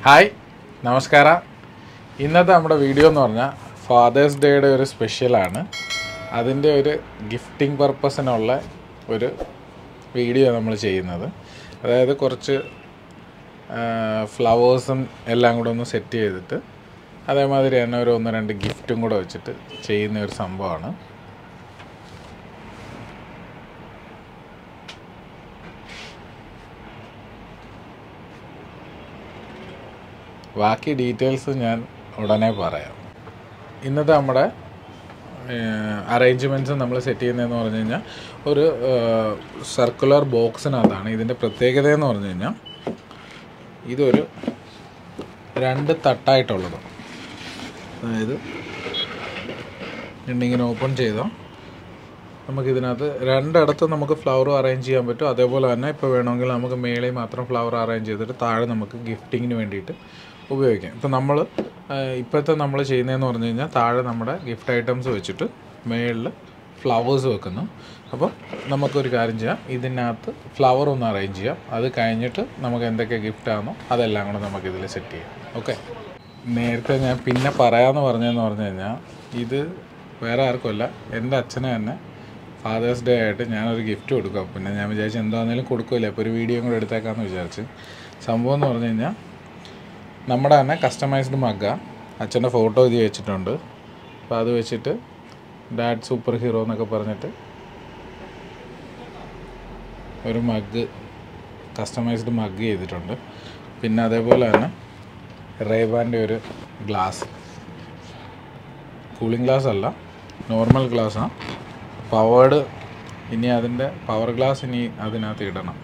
Hi നമസ്കാരം. ഇന്നത്തെ നമ്മുടെ വീഡിയോ എന്ന് പറഞ്ഞാൽ ഫാദേഴ്സ് ഡേയുടെ ഒരു സ്പെഷ്യലാണ്. അതിൻ്റെ ഒരു ഗിഫ്റ്റിംഗ് പർപ്പസിനുള്ള ഒരു വീഡിയോ നമ്മൾ ചെയ്യുന്നത്. അതായത് കുറച്ച് ഫ്ലവേഴ്സും എല്ലാം കൂടെ ഒന്ന് സെറ്റ് ചെയ്തിട്ട് അതേമാതിരി തന്നെ ഒരു 1-2 ഗിഫ്റ്റും കൂടെ വെച്ചിട്ട് ചെയ്യുന്ന ഒരു സംഭവമാണ്. ബാക്കി ഡീറ്റെയിൽസ് ഞാൻ ഉടനെ പറയാം. ഇന്നത്തെ നമ്മുടെ അറേഞ്ച്മെൻറ്റ്സ് നമ്മൾ സെറ്റ് ചെയ്യുന്നതെന്ന് പറഞ്ഞു കഴിഞ്ഞാൽ ഒരു സർക്കുലർ ബോക്സിനകത്താണ്. ഇതിൻ്റെ പ്രത്യേകത എന്ന് പറഞ്ഞു കഴിഞ്ഞാൽ ഇതൊരു 2 തട്ടായിട്ടുള്ളത്. അതായത് ഇങ്ങനെ ഓപ്പൺ ചെയ്താൽ നമുക്കിതിനകത്ത് 2 ഇടത്ത് നമുക്ക് ഫ്ലവർ അറേഞ്ച് ചെയ്യാൻ പറ്റും. അതേപോലെ തന്നെ ഇപ്പോൾ വേണമെങ്കിൽ നമുക്ക് മേളിൽ മാത്രം ഫ്ലവർ അറേഞ്ച് ചെയ്തിട്ട് താഴെ നമുക്ക് ഗിഫ്റ്റിങ്ങിന് വേണ്ടിയിട്ട് ഉപയോഗിക്കാം. ഇപ്പോൾ നമ്മൾ ചെയ്യുന്നതെന്ന് പറഞ്ഞു കഴിഞ്ഞാൽ താഴെ നമ്മുടെ ഗിഫ്റ്റ് ഐറ്റംസ് വെച്ചിട്ട് മേളിൽ ഫ്ലവേഴ്സ് വെക്കുന്നു. അപ്പോൾ നമുക്കൊരു കാര്യം ചെയ്യാം, ഇതിനകത്ത് ഫ്ലവർ ഒന്ന് അറേഞ്ച് ചെയ്യാം. അത് കഴിഞ്ഞിട്ട് നമുക്ക് എന്തൊക്കെ ഗിഫ്റ്റാണോ അതെല്ലാം കൂടെ നമുക്കിതിൽ സെറ്റ് ചെയ്യാം. ഓക്കെ. നേരത്തെ ഞാൻ പിന്നെ പറയാമെന്ന് പറഞ്ഞതെന്ന് പറഞ്ഞു കഴിഞ്ഞാൽ ഇത് വേറെ ആർക്കുമല്ല, എൻ്റെ അച്ഛനെ തന്നെ ഫാദേഴ്സ് ഡേ ആയിട്ട് ഞാനൊരു ഗിഫ്റ്റ് കൊടുക്കാം. പിന്നെ ഞാൻ വിചാരിച്ചു എന്താണെങ്കിലും കൊടുക്കില്ല, അപ്പോൾ ഒരു വീഡിയോ കൂടെ എടുത്തേക്കാമെന്ന് വിചാരിച്ച്. സംഭവം എന്ന് പറഞ്ഞു കഴിഞ്ഞാൽ നമ്മുടെ തന്നെ കസ്റ്റമൈസ്ഡ് മഗ്ഗാണ്. അച്ഛൻ്റെ ഫോട്ടോ എഴുതി വെച്ചിട്ടുണ്ട്. അപ്പോൾ അത് വെച്ചിട്ട് ഡാഡ് സൂപ്പർ ഹീറോ എന്നൊക്കെ പറഞ്ഞിട്ട് ഒരു മഗ്ഗ്, കസ്റ്റമൈസ്ഡ് മഗ്ഗ് ചെയ്തിട്ടുണ്ട്. പിന്നെ അതേപോലെ തന്നെ റേബാൻ്റെ ഒരു ഗ്ലാസ്, കൂളിംഗ് ഗ്ലാസ് അല്ല, നോർമൽ ഗ്ലാസ്സാണ്, പവേർഡ്. ഇനി അതിൻ്റെ പവർ ഗ്ലാസ് ഇനി അതിനകത്ത് ഇടണം.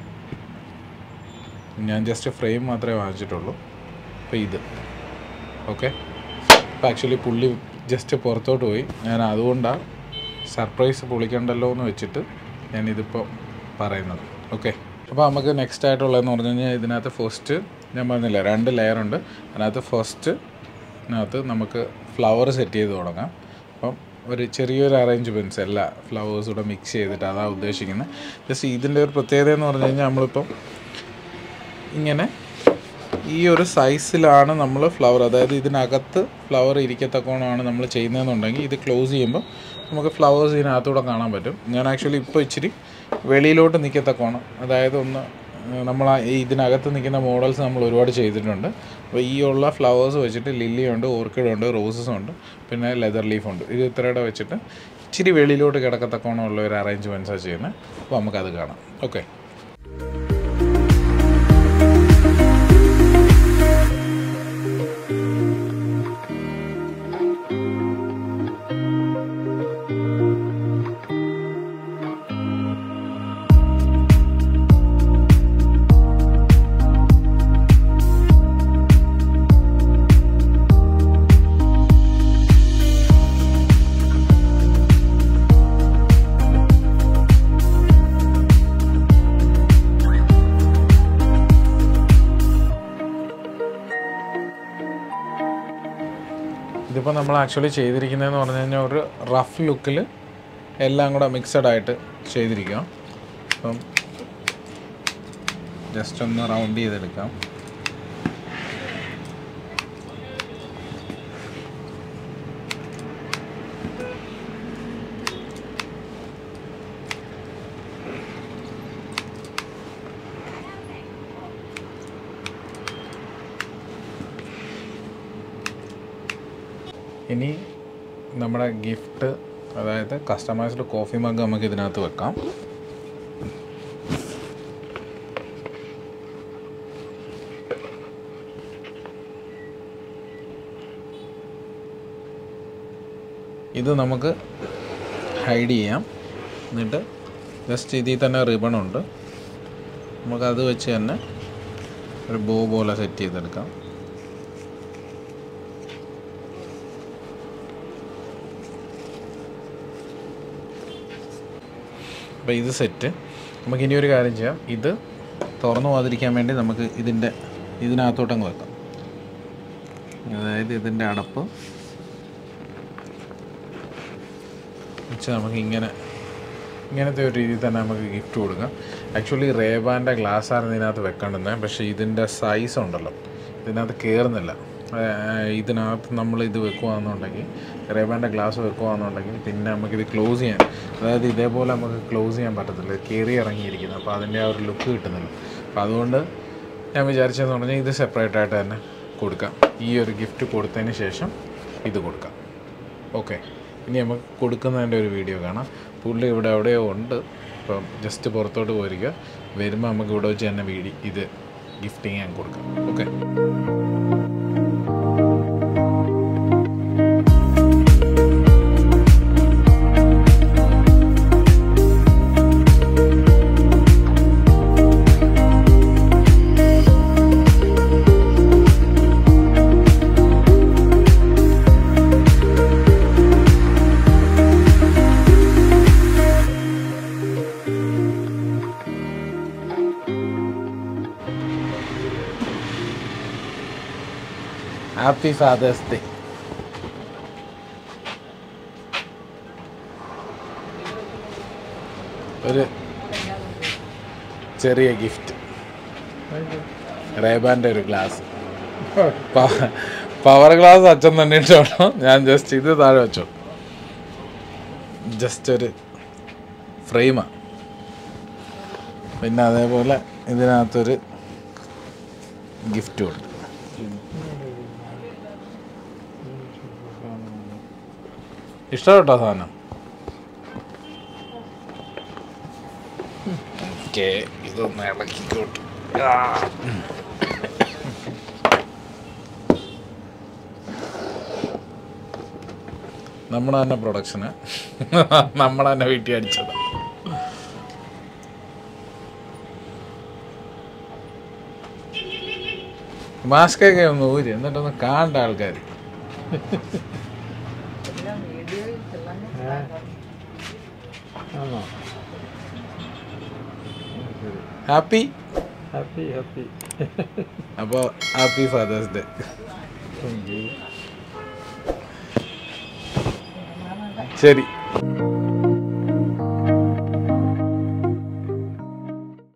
ഞാൻ ജസ്റ്റ് ഫ്രെയിം മാത്രമേ വാങ്ങിച്ചിട്ടുള്ളൂ. അപ്പോൾ ഇത് ഓക്കെ. അപ്പോൾ ആക്ച്വലി പുള്ളി ജസ്റ്റ് പുറത്തോട്ട് പോയി. ഞാൻ അതുകൊണ്ടാണ് സർപ്രൈസ് പൊളിക്കണ്ടല്ലോ എന്ന് വെച്ചിട്ട് ഞാനിതിപ്പോൾ പറയുന്നത്. ഓക്കെ. അപ്പോൾ നമുക്ക് നെക്സ്റ്റ് ആയിട്ടുള്ളതെന്ന് പറഞ്ഞു കഴിഞ്ഞാൽ ഇതിനകത്ത് ഫസ്റ്റ് ഞാൻ പറഞ്ഞില്ല 2 ലെയറുണ്ട്. അതിനകത്ത് ഫസ്റ്റിനകത്ത് നമുക്ക് ഫ്ലവർ സെറ്റ് ചെയ്ത് തുടങ്ങാം. അപ്പം ഒരു ചെറിയൊരു അറേഞ്ച്മെൻറ്റ്സ് എല്ലാ ഫ്ലവേഴ്സും കൂടെ മിക്സ് ചെയ്തിട്ട് അതാണ് ഉദ്ദേശിക്കുന്നത്. ജസ്റ്റ് ഇതിൻ്റെ ഒരു പ്രത്യേകത എന്ന് പറഞ്ഞു കഴിഞ്ഞാൽ നമ്മളിപ്പം ഇങ്ങനെ ഈ ഒരു സൈസിലാണ് നമ്മൾ ഫ്ലവർ, അതായത് ഇതിനകത്ത് ഫ്ലവർ ഇരിക്കത്തക്കോണമാണ് നമ്മൾ ചെയ്യുന്നതെന്നുണ്ടെങ്കിൽ ഇത് ക്ലോസ് ചെയ്യുമ്പോൾ നമുക്ക് ഫ്ലവേഴ്സ് ഇതിനകത്തൂടെ കാണാൻ പറ്റും. ഞാൻ ആക്ച്വലി ഇപ്പോൾ ഇച്ചിരി വെളിയിലോട്ട് നിൽക്കത്തക്കോണം, അതായത് ഒന്ന് നമ്മൾ ഇതിനകത്ത് നിൽക്കുന്ന മോഡൽസ് നമ്മൾ ഒരുപാട് ചെയ്തിട്ടുണ്ട്. അപ്പോൾ ഈ ഉള്ള ഫ്ലവേഴ്സ് വെച്ചിട്ട് ലില്ലിയുണ്ട്, ഓർക്കിഡുണ്ട്, റോസസും ഉണ്ട്, പിന്നെ ലെതർ ലീഫുണ്ട്. ഇത് ഇത്രയുടെ വെച്ചിട്ട് ഇച്ചിരി വെളിയിലോട്ട് കിടക്കത്തക്കോണമുള്ള ഒരു അറേഞ്ച്മെൻറ്റ്സാണ് ചെയ്യുന്നത്. അപ്പോൾ നമുക്കത് കാണാം. ഓക്കെ. ഇതിപ്പോൾ നമ്മൾ ആക്ച്വലി ചെയ്തിരിക്കുന്നതെന്ന് പറഞ്ഞു കഴിഞ്ഞാൽ ഒരു റഫ് ലുക്കിൽ എല്ലാം കൂടെ മിക്സഡായിട്ട് ചെയ്തിരിക്കുക. അപ്പം ജസ്റ്റ് ഒന്ന് റൗണ്ട് ചെയ്തെടുക്കാം. ഇനി നമ്മുടെ ഗിഫ്റ്റ്, അതായത് കസ്റ്റമൈസ്ഡ് കോഫി മഗ് നമുക്ക് ഇതിനകത്ത് വെക്കാം. ഇത് നമുക്ക് ഹൈഡ് ചെയ്യാം. എന്നിട്ട് ജസ്റ്റ് ഇതിൽ തന്നെ റിബണുണ്ട്, നമുക്കത് വെച്ച് തന്നെ ഒരു ബോ പോലെ സെറ്റ് ചെയ്തെടുക്കാം. അപ്പോൾ ഇത് സെറ്റ്. നമുക്കിനി ഒരു കാര്യം ചെയ്യാം, ഇത് തുറന്നു പോകാതിരിക്കാൻ വേണ്ടി നമുക്ക് ഇതിനകത്തോട്ടങ്ങ് വെക്കാം. അതായത് ഇതിൻ്റെ അടപ്പ് വെച്ച് നമുക്ക് ഇങ്ങനത്തെ ഒരു രീതിയിൽ തന്നെ നമുക്ക് ഗിഫ്റ്റ് കൊടുക്കാം. ആക്ച്വലി റേബാൻ്റെ ഗ്ലാസ് ആയിരുന്നു ഇതിനകത്ത് വെക്കേണ്ടത്, പക്ഷേ ഇതിൻ്റെ സൈസ് ഉണ്ടല്ലോ, ഇതിനകത്ത് കയറുന്നില്ല. ഇതിനകത്ത് നമ്മൾ ഇത് വെക്കുകയാണെന്നുണ്ടെങ്കിൽ, റേബാൻ്റെ ഗ്ലാസ് വെക്കുകയാണെന്നുണ്ടെങ്കിൽ പിന്നെ നമുക്കിത് ക്ലോസ് ചെയ്യാൻ, അതായത് ഇതേപോലെ നമുക്ക് ക്ലോസ് ചെയ്യാൻ പറ്റത്തില്ല, കയറി ഇറങ്ങിയിരിക്കുന്നത്. അപ്പോൾ അതിൻ്റെ ആ ഒരു ലുക്ക് കിട്ടുന്നില്ല. അപ്പോൾ അതുകൊണ്ട് ഞാൻ വിചാരിച്ചതെന്ന് പറഞ്ഞാൽ ഇത് സെപ്പറേറ്റായിട്ട് തന്നെ കൊടുക്കാം. ഈ ഒരു ഗിഫ്റ്റ് കൊടുത്തതിന് ശേഷം ഇത് കൊടുക്കാം. ഓക്കെ, ഇനി നമുക്ക് കൊടുക്കുന്നതിൻ്റെ ഒരു വീഡിയോ കാണാം. പുള്ളി ഇവിടെ എവിടെയോ ഉണ്ട്. ഇപ്പം ജസ്റ്റ് പുറത്തോട്ട് പോയിരിക്കുക. വരുമ്പോൾ നമുക്ക് ഇവിടെ വെച്ച് തന്നെ ഇത് ഗിഫ്റ്റിങ് ഞാൻ കൊടുക്കാം. Okay, happy father's day. ഒരു ചെറിയ ഗിഫ്റ്റ്, റേബാൻ്റെ ഒരു ഗ്ലാസ്. പവർ ഗ്ലാസ് അച്ഛൻ തന്നെ ഇട്ടോളൂ, ഞാൻ ജസ്റ്റ് ഇത് താഴെ വെച്ചോ. ജസ്റ്റ് ഒരു ഫ്രെയിമാണ്. പിന്നെ അതേപോലെ ഇതിനകത്തൊരു ഗിഫ്റ്റും ഉണ്ട്. ഇഷ്ടപ്പെട്ടോ സാധനം? ഓക്കെ, ഇതൊന്ന് ഇളക്കിക്കോട്ടെ. നമ്മുടെ തന്നെ പ്രൊഡക്ഷന്, നമ്മുടെ തന്നെ വീട്ടിൽ അടിച്ചത്. മാസ്കൊക്കെ ഒന്ന് ഊരി എന്നിട്ടൊന്ന് കാണണ്ട ആൾക്കാർ. Happy happy happy. അപ്പോൾ ഹാപ്പി ഫാദേഴ്സ് ഡേ. ശരി.